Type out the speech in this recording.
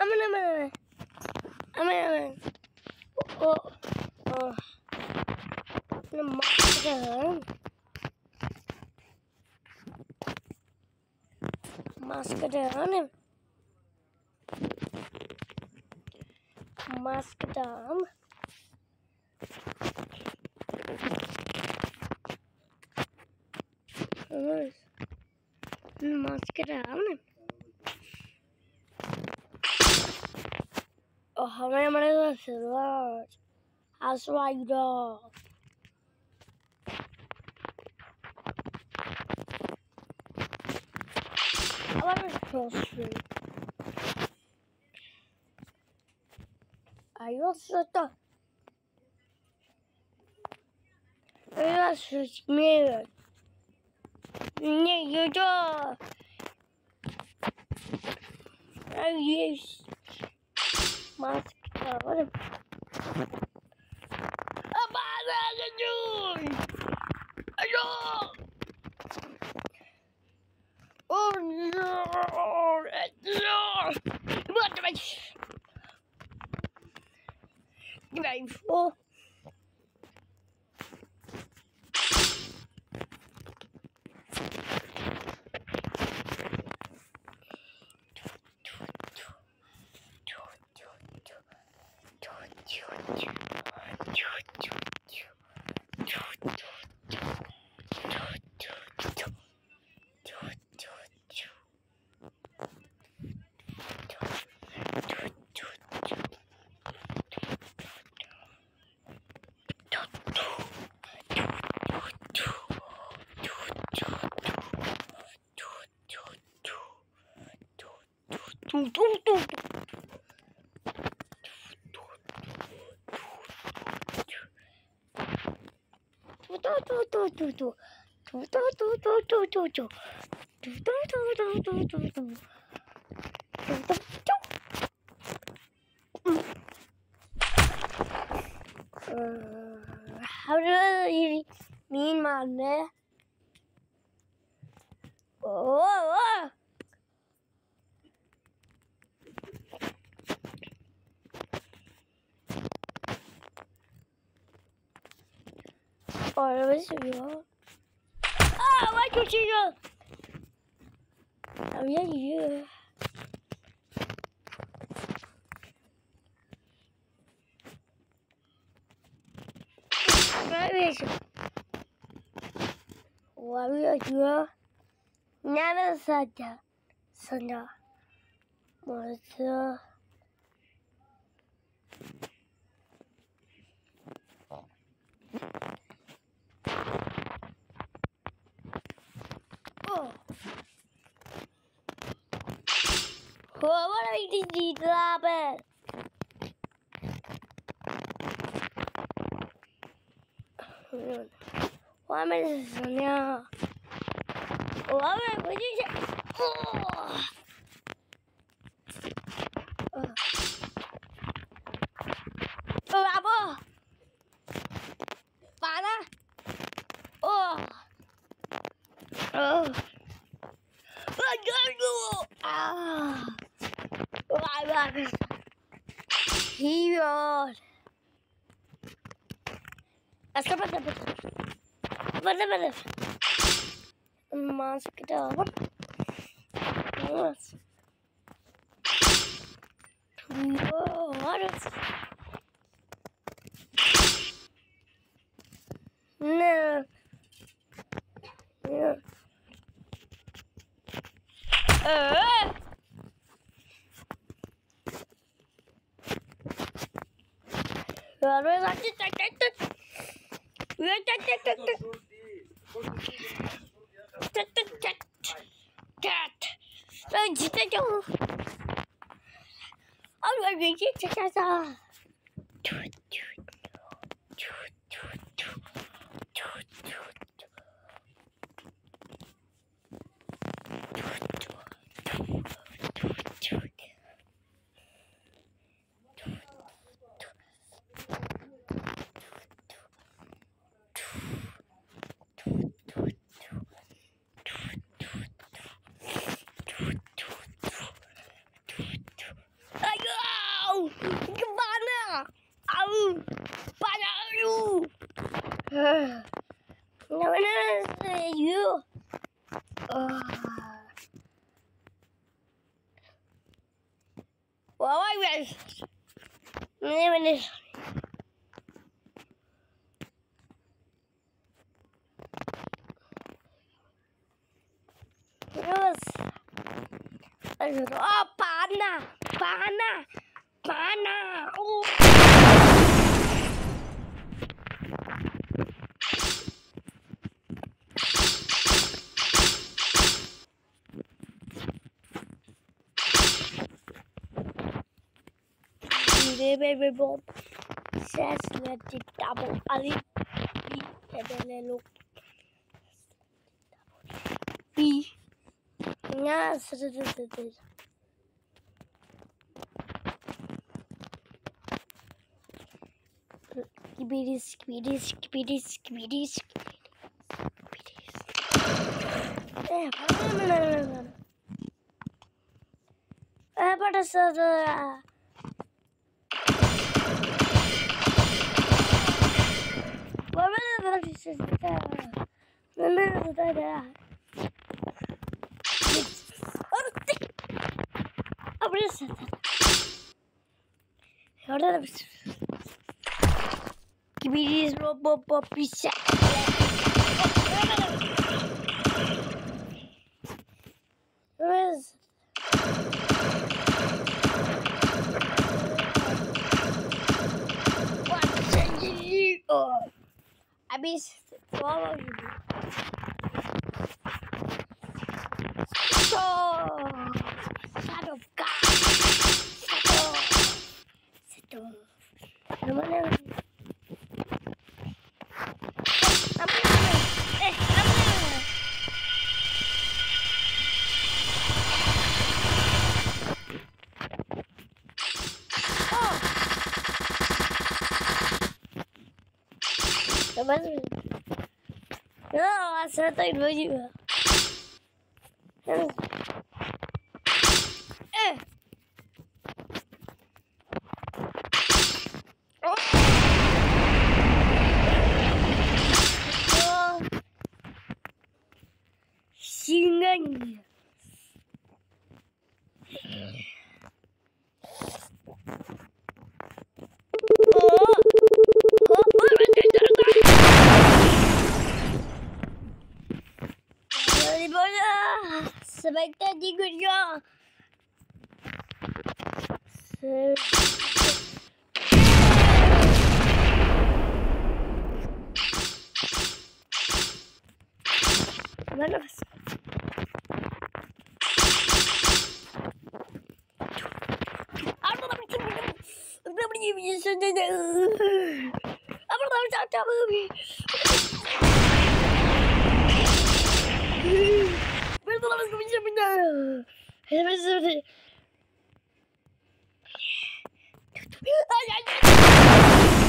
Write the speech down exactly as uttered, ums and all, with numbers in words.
aman, aman, aman. Oh, oh. Ini masker. Masker nih. Masker down. Masker down. Oh, hamaray hamaray silver. That's Ragdoll. I want to cross through. Are you also? Are you smeared? Yeah, you do. I use mask. What? Oh no! No! What am I? You ready for? Do do do. Do do do do do. Do do do do do do do. Do do do do do do do. Do do do. Uh, how do you mean, man? Oh, oh. Oh, where's you? Ah, why don't you go? Oh, yeah, you. Where is you? Where are you? Never said that. Sanda. Martha. Oh. What are you doing, dapl? Why am I doing this? Why am I doing this? Oh. Oh, dapl. Para. Oh. Oh. I got you. Ah. Why am I? Hero. Let's go back to the mask down. Yes. Whoa, what is no? Yeah. Uh. What is that? Why guys? Ini bener. Terus, oh panah, panah, panah. Oh. Baby bomb. Says let it double. Ali. Look. B. Yes. Skibidi, skibidi, skibidi, skibidi, skibidi. Eh, eh, pada saudara. Kibidis robot bisa. Terus oh, habis follow you. So, shadow God. Shadow. Shadow. Namanya. Namanya. Eh, namanya. Oh. Namanya. Ya, saya tahu baju. Eh. Oh. Oh. Singanya. Oh. Oh, di mana? Sebaiknya digurnya. Mana? Apa tapi udah beli beli saja. Apa tahu cakap beli. Betul harus bisa benar. Harus sudah. Ay ay ay.